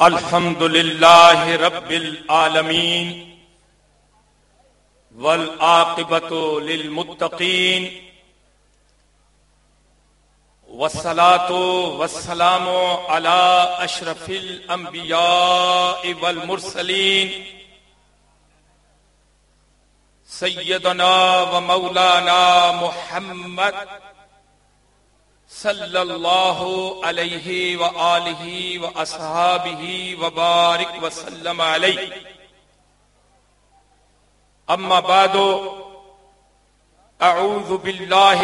الحمد للہ رب العالمین والعاقبۃ للمتقین والصلاۃ والسلام علی اشرف الانبیاء والمرسلین سیدنا و مولانا محمد صلی اللہ علیہ وآلہ واصحابہ وبارک وسلم علیہ. اما بعد، اعوذ باللہ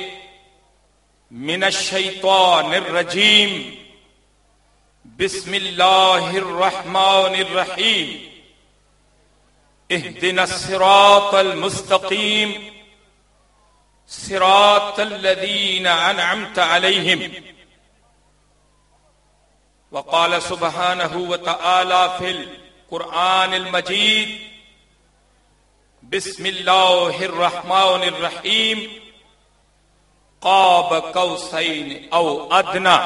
من الشیطان الرجیم. بسم اللہ الرحمن الرحیم. اہدنا الصراط المستقیم صراط الذین انعمت علیہم. وقال سبحانہ وتعالی فی القرآن المجید. بسم اللہ الرحمن الرحیم. قاب قوسین او ادنی.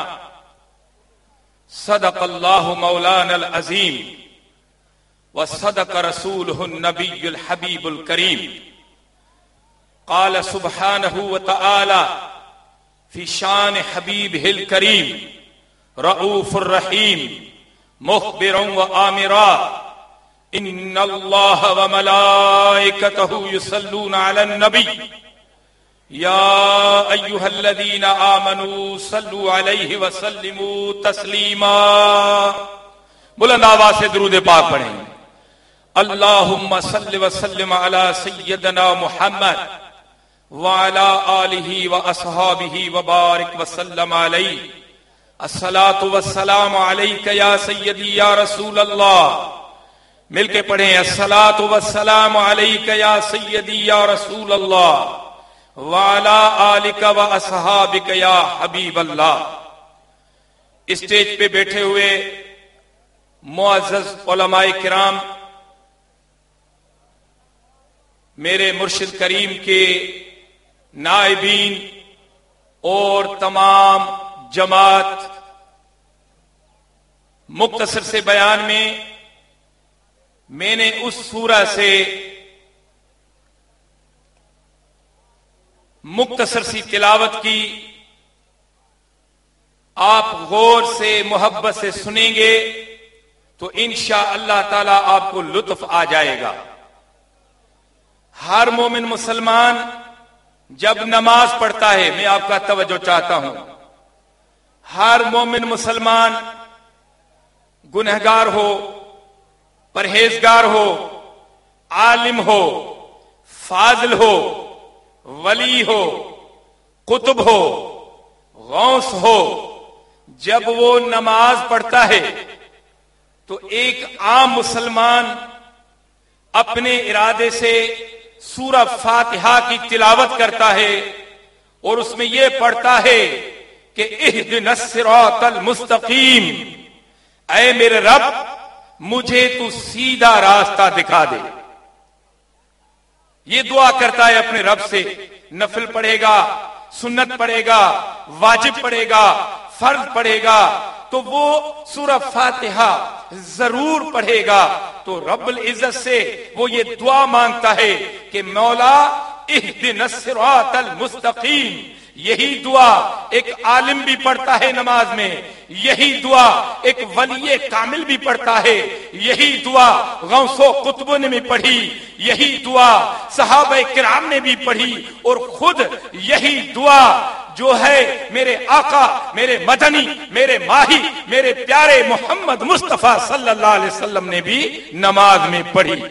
صدق اللہ مولانا العظیم وصدق رسولہ النبی الحبیب الکریم. قال سبحانہ وتعالی فی شان حبیبہ الکریم رؤوف الرحیم مخبرا وآمرا ان اللہ وملائکتہ یصلون علی النبی یا ایہا الذین آمنوا صلوا علیہ وسلموا تسلیما. بلند آواز سے درود پاک پڑھیں. اللہم صل وسلم علی سیدنا محمد وعلی آلہ واصحابہ وبارک وسلم علیہ. الصلاۃ والسلام علیک یا سیدی یا رسول اللہ. مل کے پڑھیں. الصلاۃ والسلام علیک یا سیدی یا رسول اللہ وعلی آلک واصحابک یا حبیب اللہ. اسٹیج پہ بیٹھے ہوئے معزز علماء کرام، میرے مرشد کریم کے نائبین اور تمام جماعت، مختصر سے بیان میں نے اس سورہ سے مختصر سی تلاوت کی. آپ غور سے محبت سے سنیں گے تو انشاءاللہ تعالی آپ کو لطف آ جائے گا. ہر مومن مسلمان جب نماز پڑھتا ہے، میں آپ کا توجہ چاہتا ہوں، ہر مومن مسلمان گنہگار ہو، پرہیزگار ہو، عالم ہو، فاضل ہو، ولی ہو، قطب ہو، غوث ہو، جب وہ نماز پڑھتا ہے تو ایک عام مسلمان اپنے ارادے سے سورہ فاتحہ کی تلاوت کرتا ہے اور اس میں یہ پڑھتا ہے کہ اہدنا الصراط المستقیم، اے میرے رب مجھے تو سیدھا راستہ دکھا دے. یہ دعا کرتا ہے اپنے رب سے. نفل پڑھے گا، سنت پڑھے گا، واجب پڑھے گا، فرض پڑھے گا تو وہ سورہ فاتحہ ضرور پڑھے گا. تو رب العزت سے وہ یہ دعا مانگتا ہے کہ مولا اہدنا الصراط المستقیم. یہی دعا ایک عالم بھی پڑھتا ہے نماز میں، یہی دعا ایک ولی کامل بھی پڑھتا ہے، یہی دعا غوث و قطبوں نے بھی پڑھی، یہی دعا صحابہ کرام نے بھی پڑھی، اور خود یہی دعا جو ہے میرے آقا، میرے مدنی، میرے ماہی، میرے پیارے محمد مصطفیٰ صلی اللہ علیہ وسلم نے بھی نماز میں پڑھی.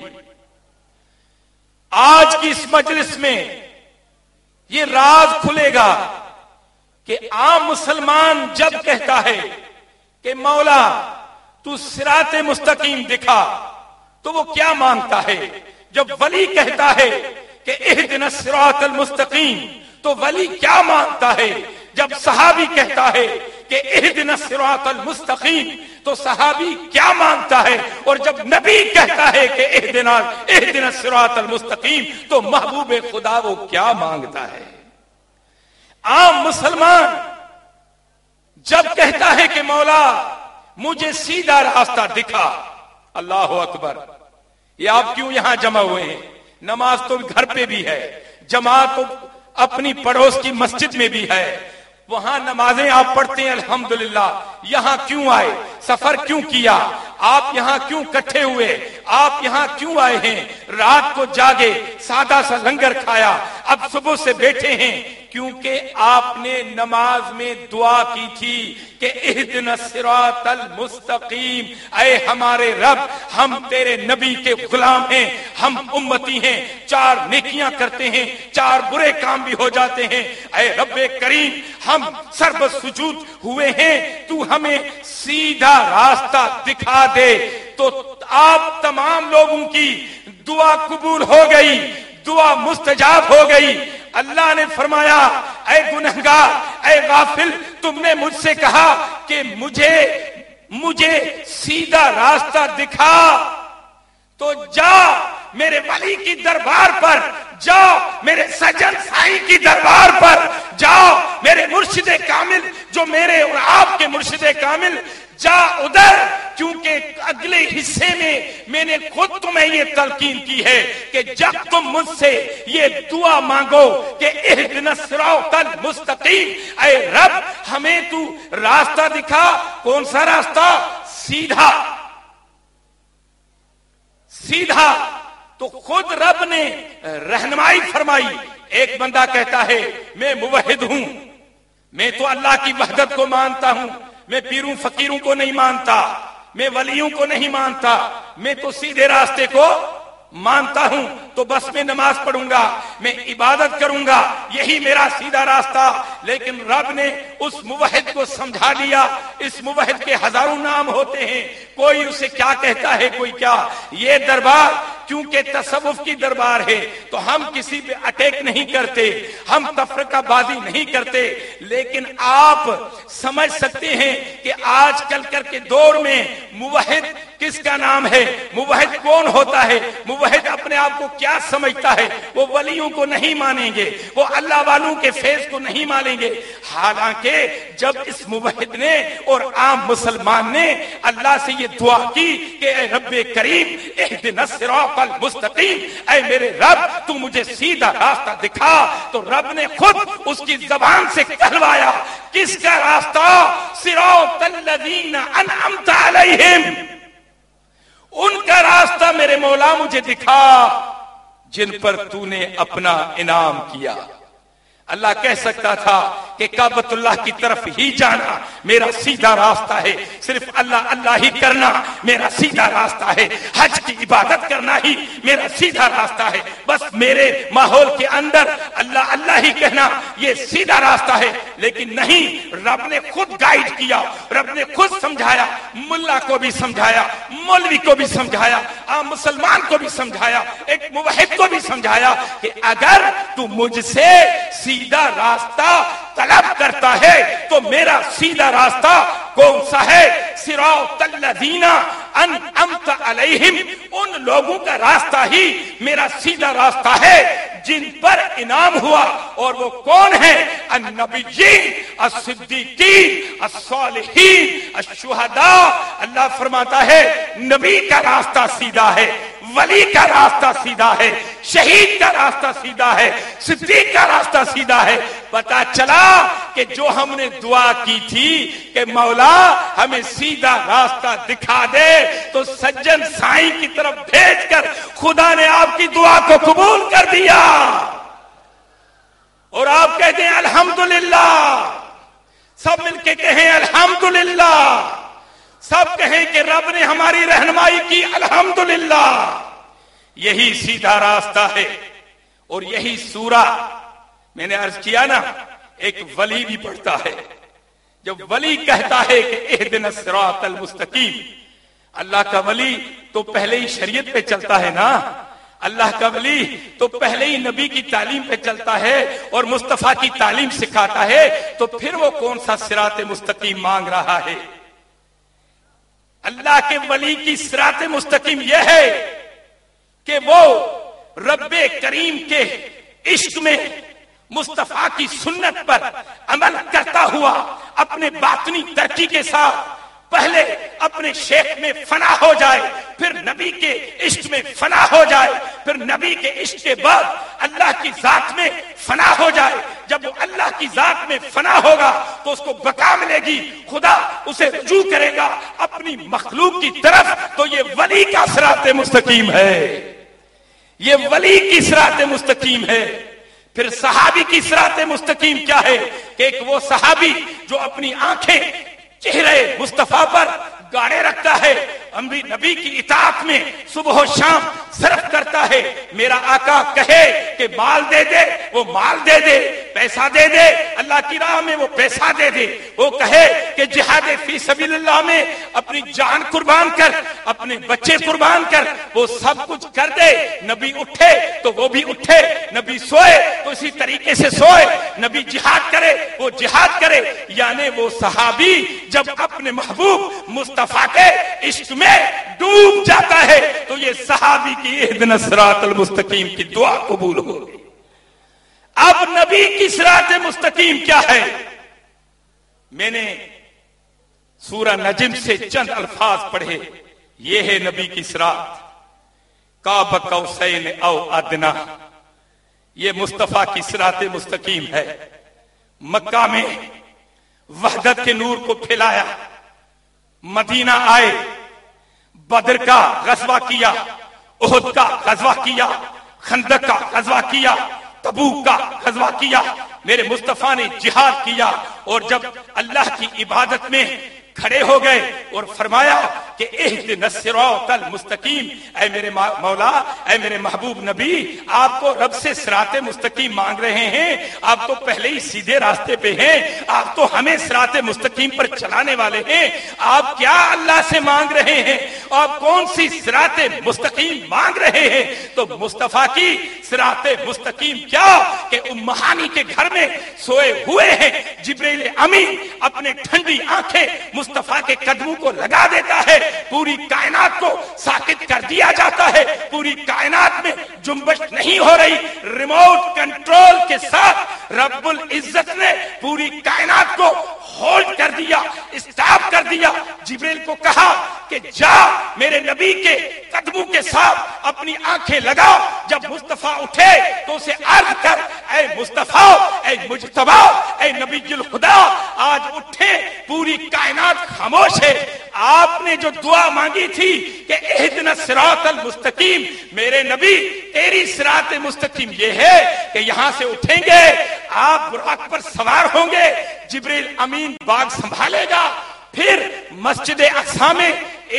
آج کی اس مجلس میں یہ راز کھلے گا کہ عام مسلمان جب کہتا ہے کہ مولا تو صراط مستقیم دکھا تو وہ کیا مانگتا ہے. جب ولی کہتا ہے کہ اہدنا الصراط المستقیم تو ولی کیا مانگتا ہے. جب صحابی کہتا ہے کہ اہدنا الصراط المستقیم تو صحابی کیا مانگتا ہے. اور جب نبی کہتا ہے کہ اہدنا الصراط المستقیم تو محبوب خدا وہ کیا مانگتا ہے. عام مسلمان جب کہتا ہے کہ مولا مجھے سیدھا راستہ دکھا۔ اللہ اکبر، یہ آپ کیوں یہاں جمع ہوئے ہیں؟ نماز تو گھر پہ بھی ہے، جماعت تو اپنی پڑوس کی مسجد میں بھی ہے، وہاں نمازیں آپ پڑھتے ہیں الحمدللہ۔ یہاں کیوں آئے؟ سفر کیوں کیا؟ آپ یہاں کیوں کٹھے ہوئے؟ آپ یہاں کیوں آئے ہیں؟ رات کو جاگے، سادہ سا لنگر کھایا، اب صبح سے بیٹھے ہیں کیونکہ آپ نے نماز میں دعا کی تھی کہ اہدنا الصراط المستقیم، اے ہمارے رب ہم تیرے نبی کے غلام ہیں، ہم امتی ہیں، 4 نیکیاں کرتے ہیں، 4 برے کام بھی ہو جاتے ہیں، اے رب کریم ہم سر سجود ہوئے ہیں، تو ہمیں سیدھا راستہ دکھا دے۔ تو آپ تمام لوگوں کی دعا قبول ہو گئی، دعا مستجاب ہو گئی۔ اللہ نے فرمایا اے گنہگار، اے غافل، تم نے مجھ سے کہا کہ مجھے سیدھا راستہ دکھا، تو جا میرے ولی کی دربار پر، جاؤ میرے سجن سائی کی دربار پر، جاؤ میرے مرشد کامل جو میرے اور آپ کے مرشد کامل، جا ادھر، کیونکہ اگلے حصے میں نے خود تمہیں یہ تلقین کی ہے کہ جب تم مجھ سے یہ دعا مانگو کہ اہدنا الصراط المستقیم، اے رب ہمیں تو راستہ دکھا۔ کون سا راستہ؟ سیدھا سیدھا۔ تو خود رب نے رہنمائی فرمائی۔ ایک بندہ کہتا ہے میں موحد ہوں، میں تو اللہ کی وحدت کو مانتا ہوں، میں پیروں فقیروں کو نہیں مانتا، میں ولیوں کو نہیں مانتا، میں تو سیدھے راستے کو مانتا ہوں، تو بس میں نماز پڑھوں گا، میں عبادت کروں گا، یہی میرا سیدھا راستہ۔ لیکن رب نے اس موحد کو سمجھا دیا، اس موحد کے ہزاروں نام ہوتے ہیں، کوئی اسے کیا کہتا ہے، کوئی کیا۔ یہ دربار کیونکہ تصوف کی دربار ہے تو ہم کسی پہ اٹیک نہیں کرتے، ہم تفرقہ بازی نہیں کرتے، لیکن آپ سمجھ سکتے ہیں کہ آج کل کے دور میں موحد کس کا نام ہے، موحد کون ہوتا ہے، موحد اپنے آپ کو کیا سمجھتا ہے۔ وہ ولیوں کو نہیں مانیں گے، وہ اللہ والوں کے فیض کو نہیں مانیں گے، حالانکہ جب اس موحد نے اور عام مسلمان نے اللہ سے یہ دعا کی کہ اے رب کریم اہدنا الصراط المستقیم، اے میرے رب تو مجھے سیدھا راستہ دکھا، تو رب نے خود اس کی زبان سے کہلوایا کس کا راستہ؟ صراط الذین انعمت علیہم، ان کا راستہ میرے مولا مجھے دکھا جن پر تو نے اپنا انعام کیا۔ اللہ کہہ سکتا تھا کہ کعبۃ اللہ کی طرف ہی جانا میرا سیدھا راستہ ہے، صرف اللہ اللہ ہی کرنا میرا سیدھا راستہ ہے، حج کی عبادت کرنا ہی میرا سیدھا راستہ ہے، بس میرے ماحول کے اندر اللہ اللہ ہی کہنا یہ سیدھا راستہ ہے۔ لیکن نہیں، رب نے خود گائیڈ کیا، رب نے خود سمجھایا، ملا کو بھی سمجھایا، مولوی کو بھی سمجھایا، عام مسلمان کو بھی سمجھایا، ایک موحد کو بھی سمجھایا کہ اگر تو مجھ سے سیدھا راستہ طلب کرتا ہے تو میرا سیدھا راستہ کون سا ہے؟ صراط الذین انعمت علیہم، ان لوگوں کا راستہ ہی میرا سیدھا راستہ ہے جن پر انعام ہوا، اور وہ کون ہے؟ النبیین، الصدیقین، الصالحین، الشہداء۔ اللہ فرماتا ہے نبی کا راستہ سیدھا ہے، ولی کا راستہ سیدھا ہے، شہید کا راستہ سیدھا ہے، صدیق کا راستہ سیدھا ہے۔ پتا چلا کہ جو ہم نے دعا کی تھی کہ مولا ہمیں سیدھا راستہ دکھا دے، تو سجن سائیں کی طرف بھیج کر خدا نے آپ کی دعا کو قبول کر دیا، اور آپ کہتے ہیں الحمدللہ۔ سب مل کے کہیں الحمدللہ، سب کہیں کہ رب نے ہماری رہنمائی کی، الحمدللہ۔ یہی سیدھا راستہ ہے، اور یہی سورہ میں نے عرض کیا نا، ایک ولی بھی پڑھتا ہے۔ جب ولی کہتا ہے کہ اہدنا الصراط المستقیم، اللہ کا ولی تو پہلے ہی شریعت پہ چلتا ہے نا، اللہ کا ولی تو پہلے ہی نبی کی تعلیم پہ چلتا ہے اور مصطفیٰ کی تعلیم سکھاتا ہے، تو پھر وہ کون سا صراط مستقیم مانگ رہا ہے؟ اللہ کے ولی کی صراط مستقیم یہ ہے کہ وہ رب کریم کے عشق میں مصطفیٰ کی سنت پر عمل کرتا ہوا اپنے باطنی ترقی کے ساتھ پہلے اپنے شیخ میں فنا ہو جائے، پھر نبی کے عشق میں فنا ہو جائے، پھر نبی کے عشق کے بعد اللہ کی ذات میں فنا ہو جائے۔ جب وہ اللہ کی ذات میں فنا ہوگا تو اس کو بقا ملے گی، خدا اسے رجوع کرے گا اپنی مخلوق کی طرف۔ تو یہ ولی کا صراط مستقیم ہے، یہ ولی کی صراط مستقیم ہے۔ پھر صحابی کی صراط مستقیم کیا ہے کہ ایک وہ صحابی جو اپنی آنکھیں چہرے مصطفیٰ پر گاڑے رکھتا ہے، نبی کی اطاعت میں صبح و شام صرف کرتا ہے۔ میرا آقا کہے کہ مال دے دے، وہ مال دے دے، پیسہ دے دے، اللہ کی راہ میں وہ پیسہ دے دے۔ وہ کہے کہ جہاد فی سبیل اللہ میں اپنی جان قربان کر، اپنے بچے قربان کر، وہ سب کچھ کر دے۔ نبی اٹھے تو وہ بھی اٹھے، نبی سوئے تو اسی طریقے سے سوئے، نبی جہاد کرے وہ جہاد کرے۔ یعنی وہ صحابی جب اپنے محبوب مصطفیٰ کے عشق میں ڈوب جاتا ہے تو یہ صحابی کی اہدنا الصراط المستقیم کی دعا قبول ہوگی۔ اب نبی کی صراط مستقیم کیا ہے؟ میں نے سورہ نجم سے چند الفاظ پڑھے، یہ ہے نبی کی صراط، قاب قوسین او ادنا، یہ مصطفیٰ کی صراط مستقیم ہے۔ مکہ میں وحدت کے نور کو پھیلایا، مدینہ آئے، بدر کا غزوہ کیا، احد کا غزوہ کیا، خندق کا غزوہ کیا، تبوک کا غزوہ کیا، میرے مصطفیٰ نے جہاد کیا۔ اور جب اللہ کی عبادت میں کھڑے ہو گئے اور فرمایا کہ اہدنا الصراط المستقیم، اے میرے مولا، اے میرے محبوب نبی، آپ تو رب سے صراط مستقیم مانگ رہے ہیں، آپ تو پہلے ہی سیدھے راستے پہ ہیں، آپ تو ہمیں صراط مستقیم پر چلانے والے ہیں، آپ کیا اللہ سے مانگ رہے ہیں؟ آپ کون سی صراط مستقیم مانگ رہے ہیں؟ تو مصطفیٰ کی صراط مستقیم کیا کہ امہانی کے گھر میں سوئے ہوئے ہیں، جبریل امین اپنے ٹھنڈی آنکھیں مصطفیٰ کے قدموں کو لگا دیتا ہے، پوری کائنات کو ساکت کر دیا جاتا ہے، پوری کائنات میں جنبش نہیں ہو رہی، ریموٹ کنٹرول کے ساتھ رب العزت نے پوری کائنات کو ہولڈ کر دیا، اسٹاپ کر دیا۔ جبریل کو کہا کہ جا میرے نبی کے قدموں کے ساتھ اپنی آنکھیں لگا، جب مصطفیٰ اٹھے تو اسے عرض کر، اے مصطفیٰ، اے مجتبی، اے نبی الخدا، آج اٹھے، پوری کائنات خاموش ہے، آپ نے جو دعا مانگی تھی کہ اہدنا الصراط المستقیم، میرے نبی تیری صراط مستقیم یہ ہے کہ یہاں سے اٹھیں گے، آپ براق پر سوار ہوں گے، جبریل امین باغ سنبھالے گا، پھر مسجد اقصی میں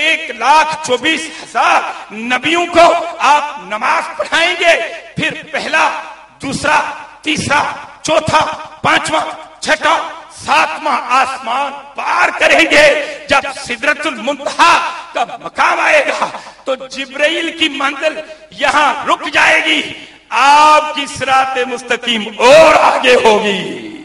1,24,000 نبیوں کو آپ نماز پڑھائیں گے، پھر پہلا، دوسرا، تیسرا، چوتھا، پانچواں، چھٹا، ساتواں آسمان پار کریں گے۔ جب سدرۃ المنتہا کا مقام آئے گا تو جبرائیل کی منزل یہاں رک جائے گی، آپ کی صراط مستقیم اور آگے ہوگی۔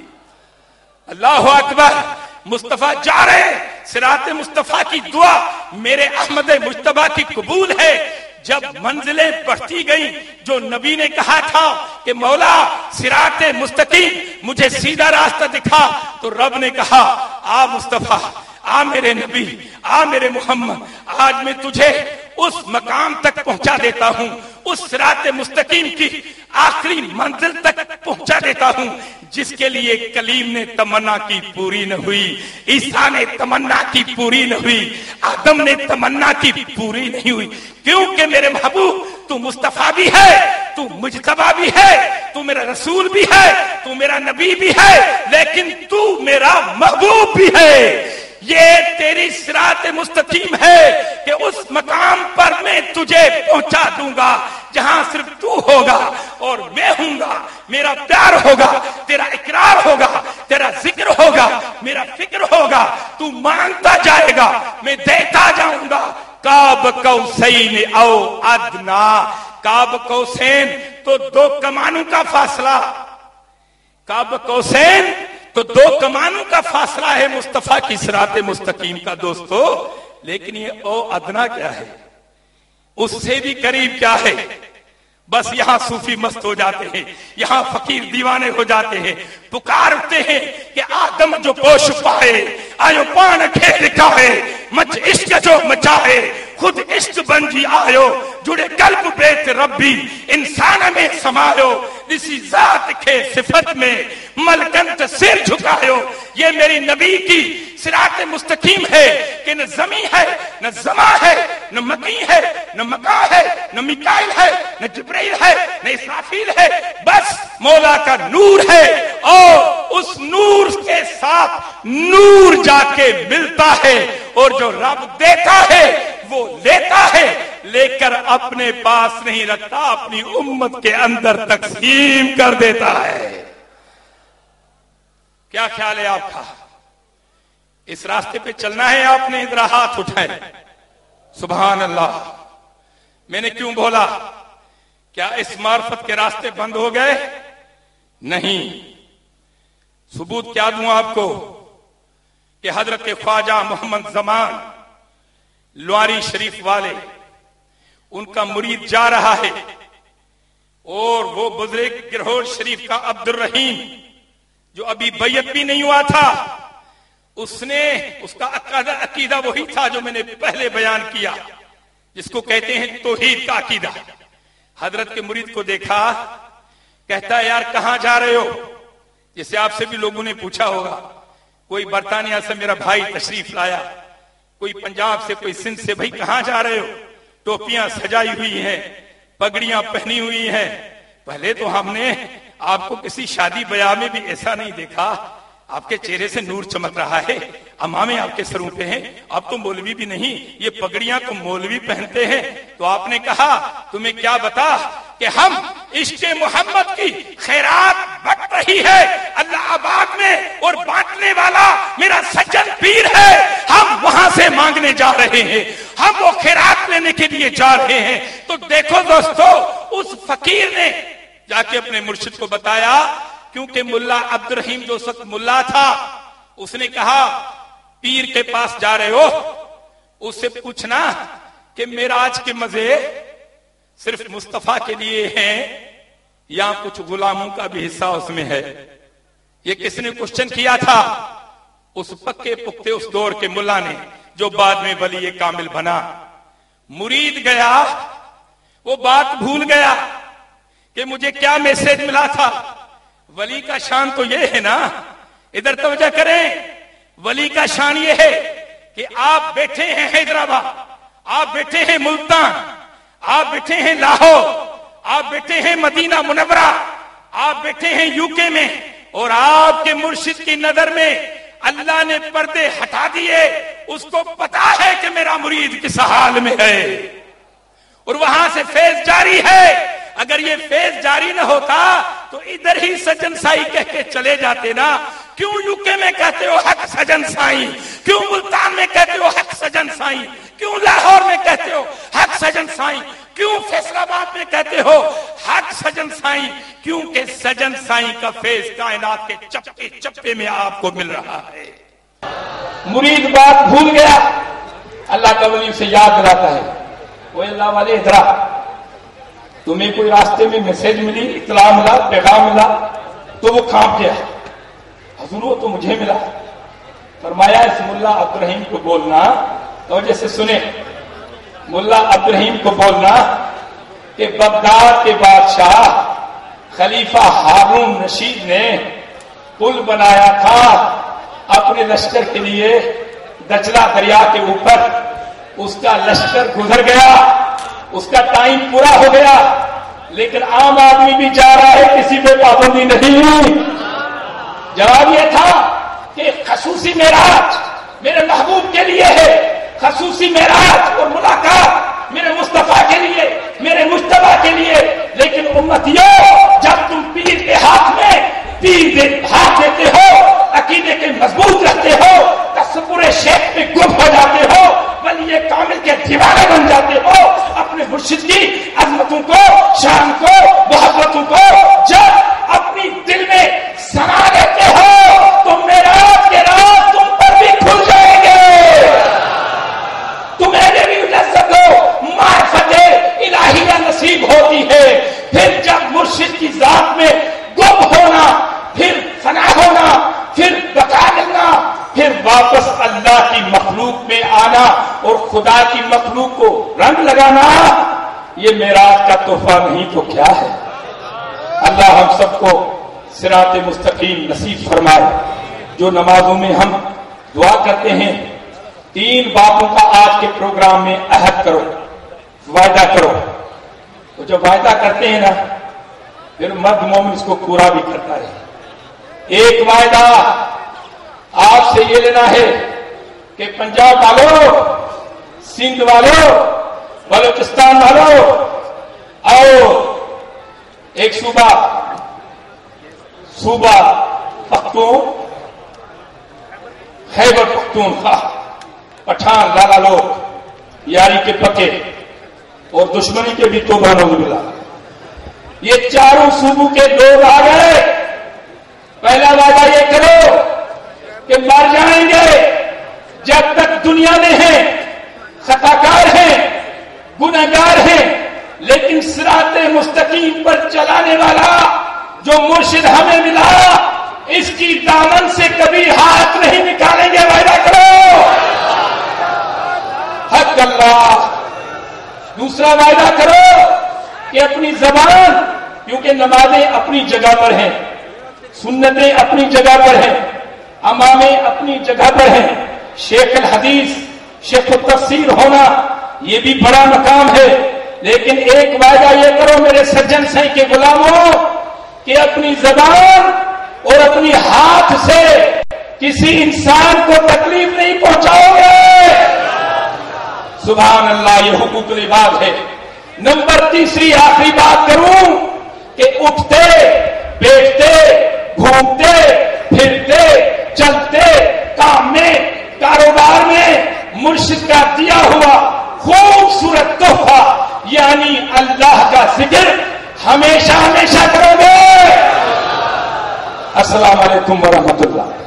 اللہ اکبر، مصطفیٰ جا رہے، صراط مصطفیٰ کی دعا میرے احمد مجتبی کی قبول ہے۔ جب منزلیں بڑھتی گئیں، جو نبی نے کہا تھا کہ مولا صراط مستقیم مجھے سیدھا راستہ دکھا، تو رب نے کہا آ مصطفیٰ، آ میرے نبی، آ میرے محمد، آج میں تجھے اس مقام تک پہنچا دیتا ہوں، اس صراط مستقیم کی آخری منزل تک پہنچا دیتا ہوں جس کے لیے کلیم نے تمنا کی پوری نہ ہوئی، عیسیٰ نے تمنا کی پوری نہ ہوئی، آدم نے تمنا کی پوری نہیں ہوئی، کیونکہ میرے محبوب تو مصطفیٰ بھی ہے، تو مجتبی بھی ہے، تو میرا رسول بھی ہے، تو میرا نبی بھی ہے، لیکن تو میرا محبوب بھی ہے۔ یہ تیری صراط مستقیم ہے کہ اس مقام پر میں تجھے پہنچا دوں گا جہاں صرف تو ہوگا اور میں ہوں گا، میرا پیار ہوگا، تیرا اقرار ہوگا، تیرا ذکر ہوگا، میرا فکر ہوگا، تو مانگتا جائے گا، میں دیتا جاؤں گا۔ قاب قوسین او ادنا، قاب قوسین تو 2 کمانوں کا فاصلہ، قاب قوسین تو 2 کمانوں کا فاصلہ ہے مصطفیٰ کی صراط مستقیم کا دوستو، لیکن یہ او ادنا کیا ہے؟ اس سے بھی قریب کیا ہے؟ بس یہاں صوفی مست ہو جاتے ہیں، یہاں فقیر دیوانے ہو جاتے ہیں، پکارتے ہیں کہ آدم جو پوش پائے آیو پان کھے دکھائے، مچ عشق جو مچاہے خود عشق بن جی آیو جڑے قلب بیت ربی انسان میں سمایو اسی ذات کے صفت میں ملکنت سر جھکایو. یہ میری نبی کی صراط مستقیم ہے کہ نہ زمین ہے نہ زمان ہے نہ مکی ہے نہ مکا ہے نہ میکائیل ہے نہ جبرائیل ہے نہ اسرافیل ہے، بس مولا کا نور ہے اور اس نور کے ساتھ نور جا کے ملتا ہے اور جو رب دیتا ہے وہ لیتا ہے، لے کر اپنے پاس نہیں رکھتا، اپنی امت کے اندر تقسیم کر دیتا ہے. کیا خیال ہے آپ کا؟ اس راستے پہ چلنا ہے آپ نے؟ ادھر ہاتھ اٹھائے. سبحان اللہ. میں نے کیوں بولا؟ کیا اس معرفت کے راستے بند ہو گئے؟ نہیں. ثبوت کیا دوں آپ کو کہ حضرت خواجہ محمد زمان لواری شریف والے، ان کا مرید جا رہا ہے اور وہ بزرگ گرہور شریف کا عبد الرحیم جو ابھی بیعت بھی نہیں ہوا تھا، اس کا عقیدہ وہی تھا جو میں نے پہلے بیان کیا، جس کو کہتے ہیں توحید کا عقیدہ. حضرت کے مرید کو دیکھا، کہتا ہے یار کہاں جا رہے ہو؟ جیسے آپ سے بھی لوگوں نے پوچھا ہوگا، کوئی برطانیہ سے میرا بھائی تشریف لایا، کوئی پنجاب سے، کوئی سندھ سے، بھائی کہاں جا رہے ہو؟ ٹوپیاں سجائی ہوئی ہیں، پگڑیاں پہنی ہوئی ہیں. پہلے تو ہم نے آپ کو کسی شادی بیاہ میں بھی ایسا نہیں دیکھا، آپ کے چہرے سے نور چمک رہا ہے، امامے آپ کے سروں پہ ہیں، آپ تو مولوی بھی نہیں، یہ پگڑیاں تو مولوی پہنتے ہیں. تو آپ نے کہا تمہیں کیا بتا کہ ہم عشق محمد کی خیرات بٹ رہی ہے اللہ آباد میں اور بانٹنے والا میرا سجن پیر ہے، ہم وہاں سے مانگنے جا رہے ہیں، ہم وہ خیرات لینے کے لیے جا رہے ہیں. تو دیکھو دوستو، اس فقیر نے جا کے اپنے مرشد کو بتایا، کیونکہ ملا عبد الرحیم جو اس وقت ملا تھا، اس نے کہا پیر کے پاس جا رہے ہو، اس سے پوچھنا کہ معراج کے مزے صرف مصطفیٰ کے لیے ہیں یا کچھ غلاموں کا بھی حصہ اس میں ہے. یہ کس نے کوشچن کیا تھا؟ اس پکے پکتے اس دور کے ملا نے، جو بعد میں ولی کامل بنا. مرید گیا، وہ بات بھول گیا کہ مجھے کیا میسج ملا تھا. ولی کا شان تو یہ ہے نا، ادھر توجہ کریں، ولی کا شان یہ ہے کہ آپ بیٹھے ہیں حیدرآباد، آپ بیٹھے ہیں ملتان، آپ بیٹھے ہیں لاہور، آپ بیٹھے ہیں مدینہ منورہ، آپ بیٹھے ہیں یو کے میں، اور آپ کے مرشد کی نظر میں اللہ نے پردے ہٹا دیے. اس کو پتا ہے کہ میرا مرید کس حال میں ہے اور وہاں سے فیض جاری ہے. اگر یہ فیض جاری نہ ہوتا تو ادھر ہی سجن سائی کہہ کے چلے جاتے نا. کیوں یو کے میں کہتے ہو حق سجن سائی؟ کیوں ملتان میں کہتے ہو حق سجن سائی؟ کیوں لاہور میں کہتے ہو حق سجن سائی؟ کیوں فیصل آباد میں کہتے ہو حق سجن سائی؟ کیونکہ سجن سائی کا فیض کائنات کے چپے چپے میں آپ کو مل رہا ہے. مرید بات بھول گیا، اللہ کا ولی سے یاد دلاتا ہے، وہ اللہ والے ادھر تمہیں کوئی راستے میں میسج ملی، اطلاع ملا، پیغام ملا، تو وہ کھانپ گیا. حضور وہ تو مجھے ملا. فرمایا اس ملا عبد الرحیم کو بولنا، توجہ سے سنیں، ملا عبد الرحیم کو بولنا کہ بغداد کے بادشاہ خلیفہ ہارون رشید نے پل بنایا تھا اپنے لشکر کے لیے دجلہ دریا کے اوپر، اس کا لشکر گزر گیا، اس کا ٹائم پورا ہو گیا، لیکن عام آدمی بھی جا رہا ہے، کسی پہ پابندی نہیں. جواب یہ تھا کہ خصوصی معراج میرے محبوب کے لیے ہے، خصوصی معراج اور ملاقات میرے مصطفیٰ کے لیے، میرے مجتبی کے لیے. لیکن امتیوں، جب تم پیر کے ہاتھ میں ہاتھ دیتے ہو، عقیدے کے مضبوط رہتے ہو، تصور شیخ پہ گم ہو جاتے ہو، ولی کامل کے دیوانے بن جاتے ہو، اپنے مرشد کی عظمتوں کو، شان کو، محبتوں کو جب اپنی دل میں سما لیتے ہو تو معراج کے راز تم پر بھی کھل جائیں گے. تمہیں بھی لذت ہو، معرفت الہیہ نصیب ہوتی ہے. پھر جب مرشد کی ذات میں گم ہونا، پھر فنا ہونا، پھر بقا ملنا، پھر واپس اللہ کی مخلوق میں آنا، خدا کی مخلوق کو رنگ لگانا یہ معراج کا تحفہ نہیں تو کیا ہے؟ اللہ ہم سب کو صراط مستقیم نصیب فرمائے۔ جو نمازوں میں ہم دعا کرتے ہیں 3 باتوں کا آج کے پروگرام میں عہد کرو، وعدہ کرو۔ تو جب وعدہ کرتے ہیں نا پھر مرد مومن اس کو پورا بھی کرتا رہے۔ ایک وعدہ آپ سے یہ لینا ہے کہ پنجاب والوں، سندھ والوں، بلوچستان والوں اور ایک صوبہ پختون، خیبر پختونخوا، پٹھان، لالا لوگ یاری کے پکے اور دشمنی کے بھی توبہ نعوذ باللہ، یہ چاروں صوبوں کے لوگ آ گئے۔ پہلا وعدہ یہ کرو کہ مر جائیں گے جب تک دنیا میں ہیں، خطاکار ہیں، گنہگار ہیں، لیکن صراط مستقیم پر چلانے والا جو مرشد ہمیں ملا اس کی دامن سے کبھی ہاتھ نہیں نکالیں گے۔ وعدہ کرو حق اللہ۔ دوسرا وعدہ کرو کہ اپنی زبان، کیونکہ نمازیں اپنی جگہ پر ہیں، سنتیں اپنی جگہ پر ہیں، امامیں اپنی جگہ پر ہیں، شیخ الحدیث، شیخ التفسیر ہونا یہ بھی بڑا مقام ہے، لیکن ایک وعدہ یہ کرو میرے سجن سائی کے غلاموں کہ اپنی زبان اور اپنی ہاتھ سے کسی انسان کو تکلیف نہیں پہنچاؤ گے۔ سبحان اللہ، یہ حقوق العباد ہے۔ نمبر تیسری آخری بات کروں کہ اٹھتے، بیٹھتے، گھومتے، پھرتے، چلتے، کام میں، کاروبار میں مرشد کا دیا ہوا خوبصورت تحفہ یعنی اللہ کا ذکر ہمیشہ ہمیشہ کرو گے۔ السلام علیکم ورحمۃ اللہ۔